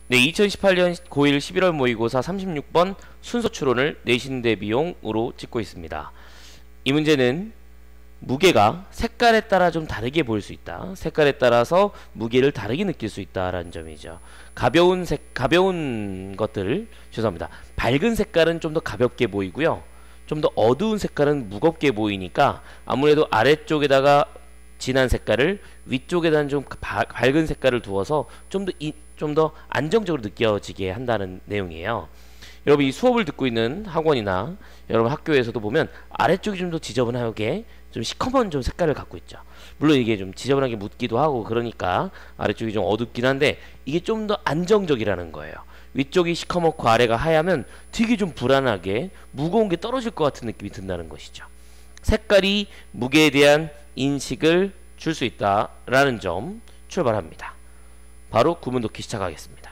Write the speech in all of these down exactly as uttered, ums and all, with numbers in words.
네, 이천십팔 년 고일 십일월 모의고사 삼십육 번 순서 추론을 내신 대비용으로 찍고 있습니다. 이 문제는 무게가 색깔에 따라 좀 다르게 보일 수 있다. 색깔에 따라서 무게를 다르게 느낄 수 있다라는 점이죠. 가벼운 색, 가벼운 것들을, 죄송합니다. 밝은 색깔은 좀 더 가볍게 보이고요. 좀 더 어두운 색깔은 무겁게 보이니까 아무래도 아래쪽에다가 진한 색깔을, 위쪽에다는 좀 바, 밝은 색깔을 두어서 좀 더 좀 더 안정적으로 느껴지게 한다는 내용이에요. 여러분 이 수업을 듣고 있는 학원이나 여러분 학교에서도 보면 아래쪽이 좀 더 지저분하게 좀 시커먼 좀 색깔을 갖고 있죠. 물론 이게 좀 지저분하게 묻기도 하고 그러니까 아래쪽이 좀 어둡긴 한데 이게 좀 더 안정적이라는 거예요. 위쪽이 시커멓고 아래가 하얗면 되게 좀 불안하게 무거운 게 떨어질 것 같은 느낌이 든다는 것이죠. 색깔이 무게에 대한 인식을 줄 수 있다라는 점 출발합니다. 바로 구문 독기 시작하겠습니다.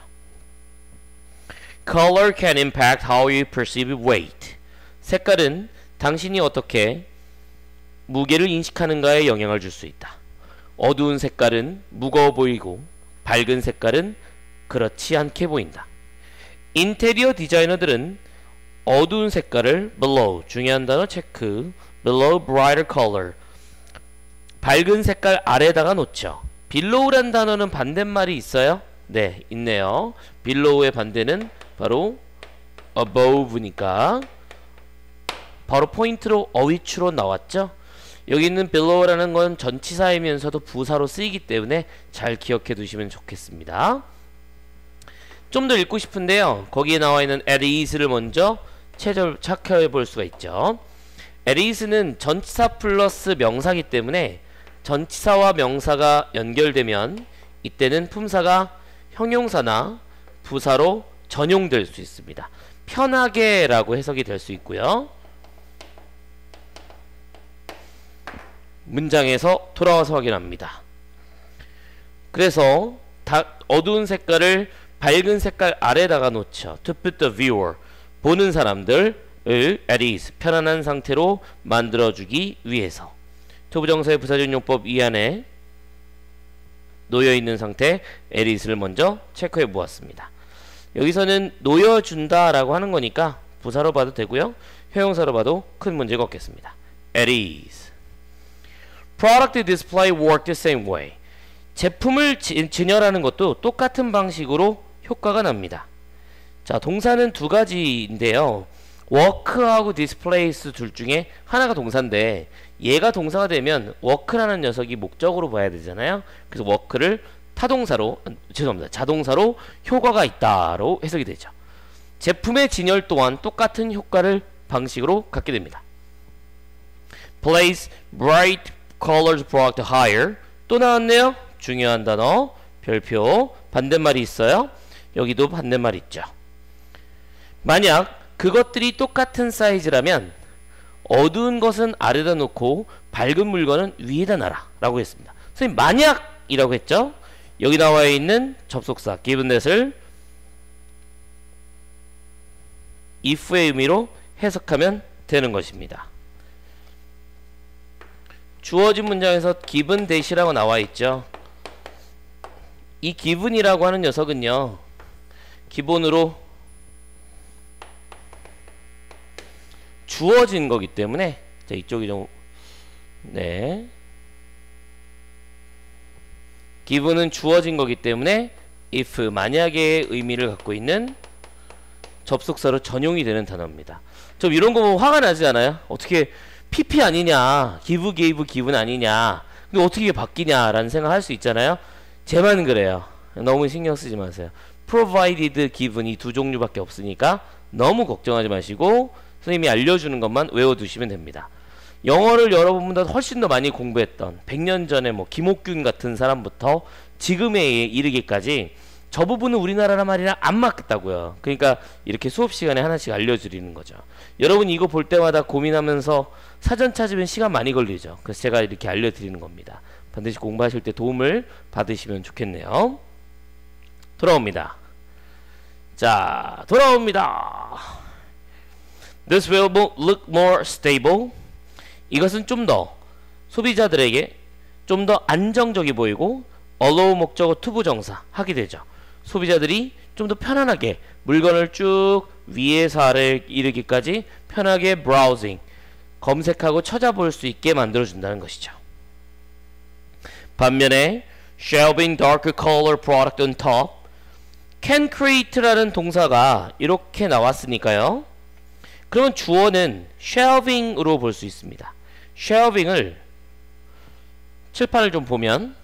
Color can impact how you perceive weight. 색깔은 당신이 어떻게 무게를 인식하는가에 영향을 줄 수 있다. 어두운 색깔은 무거워 보이고 밝은 색깔은 그렇지 않게 보인다. 인테리어 디자이너들은 어두운 색깔을 below, 중요한 단어 체크, below brighter color, 밝은 색깔 아래다가 놓죠. below란 단어는 반대말이 있어요? 네, 있네요. below의 반대는 바로 above니까 바로 포인트로 어휘추로 나왔죠. 여기 있는 below라는 건 전치사이면서도 부사로 쓰이기 때문에 잘 기억해 두시면 좋겠습니다. 좀 더 읽고 싶은데요. 거기에 나와 있는 at ease를 먼저 체크해 볼 수가 있죠. at ease는 전치사 플러스 명사기 때문에 전치사와 명사가 연결되면 이때는 품사가 형용사나 부사로 전용될 수 있습니다. 편하게 라고 해석이 될 수 있고요. 문장에서 돌아와서 확인합니다. 그래서 다 어두운 색깔을 밝은 색깔 아래다가 놓죠. To put the viewer, 보는 사람들을 at ease, 편안한 상태로 만들어주기 위해서. 투부정사의 부사적 용법 이 안에 놓여있는 상태 at ease를 먼저 체크해 보았습니다. 여기서는 놓여준다 라고 하는 거니까 부사로 봐도 되고요. 형용사로 봐도 큰 문제가 없겠습니다. at ease. Product display work the same way. 제품을 지, 진열하는 것도 똑같은 방식으로 효과가 납니다. 자, 동사는 두 가지인데요. work하고 displays 둘 중에 하나가 동사인데 얘가 동사가 되면 work라는 녀석이 목적으로 봐야 되잖아요. 그래서 work를 타동사로, 죄송합니다. 자동사로 효과가 있다로 해석이 되죠. 제품의 진열 또한 똑같은 효과를 방식으로 갖게 됩니다. Place bright colors product higher. 또 나왔네요. 중요한 단어 별표 반대말이 있어요. 여기도 반대말 있죠. 만약 그것들이 똑같은 사이즈라면 어두운 것은 아래다 놓고 밝은 물건은 위에다 놔라 라고 했습니다. 선생님 만약이라고 했죠. 여기 나와 있는 접속사 given that을 if의 의미로 해석하면 되는 것입니다. 주어진 문장에서 given that이라고 나와 있죠. 이 given이라고 하는 녀석은요, 기본으로 주어진 거기 때문에, 자, 이쪽이 좀, 네. given은 주어진 거기 때문에 if, 만약의 의미를 갖고 있는 접속사로 전용이 되는 단어입니다. 좀 이런 거 보면 화가 나지 않아요? 어떻게 피피 아니냐, give, gave, given 아니냐, 근데 어떻게 이게 바뀌냐라는 생각할 수 있잖아요. 쟤만 그래요. 너무 신경 쓰지 마세요. provided, given 이 두 종류밖에 없으니까 너무 걱정하지 마시고 선생님이 알려주는 것만 외워두시면 됩니다. 영어를 여러분보다 훨씬 더 많이 공부했던 백 년 전에 뭐 김옥균 같은 사람부터 지금에 이르기까지 저 부분은 우리나라 말이랑 안 맞겠다고요. 그러니까 이렇게 수업 시간에 하나씩 알려드리는 거죠. 여러분 이거 볼 때마다 고민하면서 사전 찾으면 시간 많이 걸리죠. 그래서 제가 이렇게 알려드리는 겁니다. 반드시 공부하실 때 도움을 받으시면 좋겠네요. 돌아옵니다. 자, 돌아옵니다. This will look more stable. 이것은 좀 더 소비자들에게 좀 더 안정적이 보이고 allow 목적어 투부정사 하게 되죠. 소비자들이 좀 더 편안하게 물건을 쭉 위에서 아래 이르기까지 편하게 browsing, 검색하고 찾아볼 수 있게 만들어준다는 것이죠. 반면에 shelving darker color product on top, can create라는 동사가 이렇게 나왔으니까요. 그러면 주어는 shelving으로 볼 수 있습니다. shelving을 칠판을 좀 보면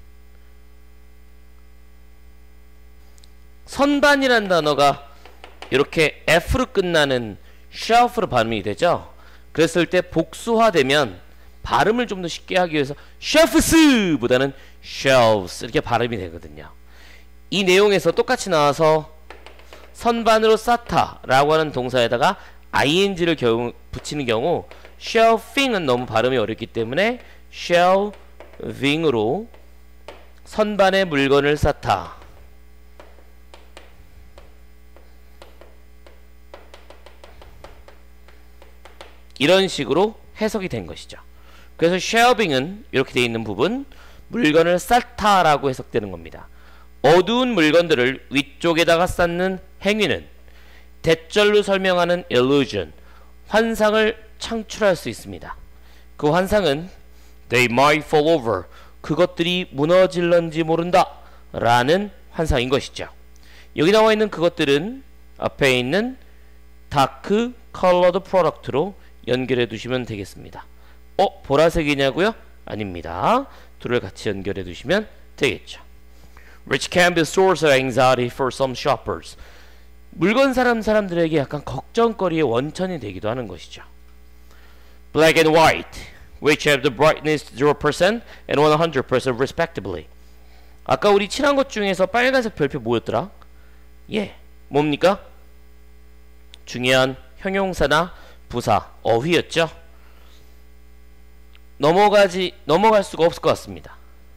선반이라는 단어가 이렇게 F로 끝나는 shelf로 발음이 되죠. 그랬을 때 복수화되면 발음을 좀 더 쉽게 하기 위해서 shelves 보다는 shelves 이렇게 발음이 되거든요. 이 내용에서 똑같이 나와서 선반으로 쌓다 라고 하는 동사에다가 ing를 경우, 붙이는 경우 shelving은 너무 발음이 어렵기 때문에 shelving으로 선반에 물건을 쌓다, 이런 식으로 해석이 된 것이죠. 그래서 shelving은 이렇게 되어 있는 부분, 물건을 쌓다 라고 해석되는 겁니다. 어두운 물건들을 위쪽에다가 쌓는 행위는 대절로 설명하는 illusion, 환상을 창출할 수 있습니다. 그 환상은 they might fall over, 그것들이 무너질런지 모른다 라는 환상인 것이죠. 여기 나와 있는 그것들은 앞에 있는 dark colored product로 연결해 두시면 되겠습니다. 어? 보라색이냐고요? 아닙니다. 둘을 같이 연결해 두시면 되겠죠. Which can be a source of anxiety for some shoppers. 물건 사람 사람들에게 약간 걱정거리의 원천이 되기도 하는 것이죠. Black and white, which have the brightness zero percent and one hundred percent respectively. 아까 우리 칠한 것 중에서 빨간색 별표 뭐였더라? 예, 뭡니까? 중요한 형용사나 부사, 어휘였죠. 넘어가지 넘어갈 수가 없을 것 같습니다.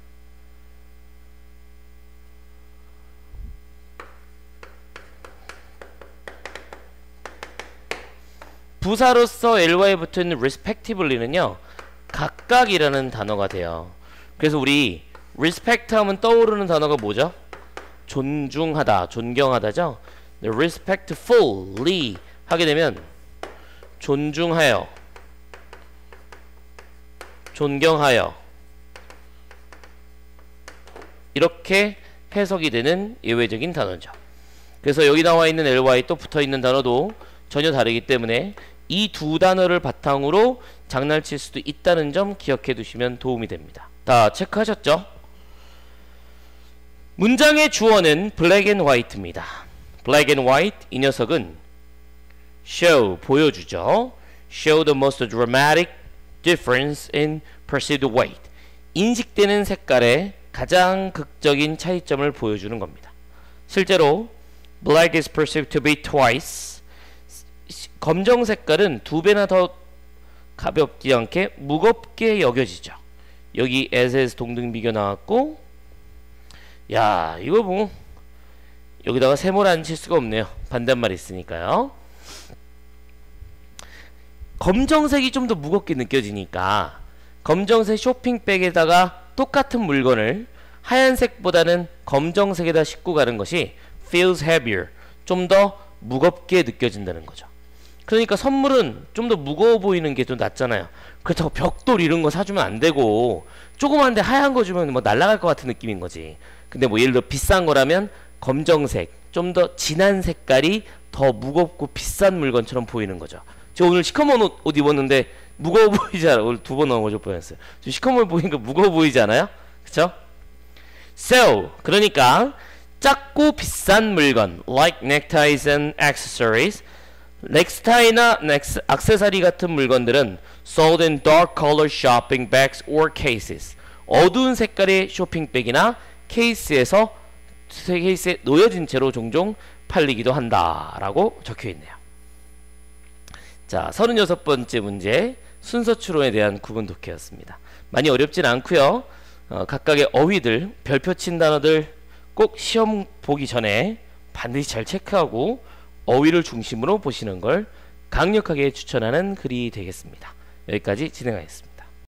부사로서 엘와이에 붙어있는 respectively는요, 각각이라는 단어가 돼요. 그래서 우리 respect 하면 떠오르는 단어가 뭐죠? 존중하다, 존경하다죠. respectfully 하게 되면 존중하여, 존경하여, 이렇게 해석이 되는 예외적인 단어죠. 그래서 여기 나와 있는 엘와이 또 붙어있는 단어도 전혀 다르기 때문에 이 두 단어를 바탕으로 장난칠 수도 있다는 점 기억해 두시면 도움이 됩니다. 다 체크하셨죠? 문장의 주어는 black and white입니다. black and white, 이 녀석은 show, 보여주죠. show the most dramatic difference in perceived weight, 인식되는 색깔의 가장 극적인 차이점을 보여주는 겁니다. 실제로 black is perceived to be twice, 검정 색깔은 두 배나 더 가볍지 않게 무겁게 여겨지죠. 여기 as에서 동등비교 나왔고, 야, 이거 뭐 여기다가 세모를 안 칠 수가 없네요. 반대말 있으니까요. 검정색이 좀 더 무겁게 느껴지니까 검정색 쇼핑백에다가 똑같은 물건을 하얀색보다는 검정색에다 싣고 가는 것이 feels heavier, 좀 더 무겁게 느껴진다는 거죠. 그러니까 선물은 좀 더 무거워 보이는 게 좀 낫잖아요. 그렇다고 벽돌 이런 거 사주면 안 되고 조그만데 하얀 거 주면 뭐 날아갈 것 같은 느낌인 거지. 근데 뭐 예를 들어 비싼 거라면 검정색, 좀 더 진한 색깔이 더 무겁고 비싼 물건처럼 보이는 거죠. 저 오늘 시커먼 옷, 옷 입었는데 무거워 보이지 않아요? 오늘 두 번 넘어져 보였어요. 저 시커먼 보이니까 무거워 보이지 않아요? 그쵸? So, 그러니까 작고 비싼 물건 like neckties and accessories, 넥스타이나 넥스, 액세서리 같은 물건들은 sold in dark color shopping bags or cases, 어두운 색깔의 쇼핑백이나 케이스에서 케이스에 놓여진 채로 종종 팔리기도 한다라고 적혀있네요. 자, 서른여섯 번째 문제, 순서 추론에 대한 구분 독해였습니다. 많이 어렵진 않고요. 어, 각각의 어휘들, 별표 친 단어들 꼭 시험 보기 전에 반드시 잘 체크하고 어휘를 중심으로 보시는 걸 강력하게 추천하는 글이 되겠습니다. 여기까지 진행하겠습니다.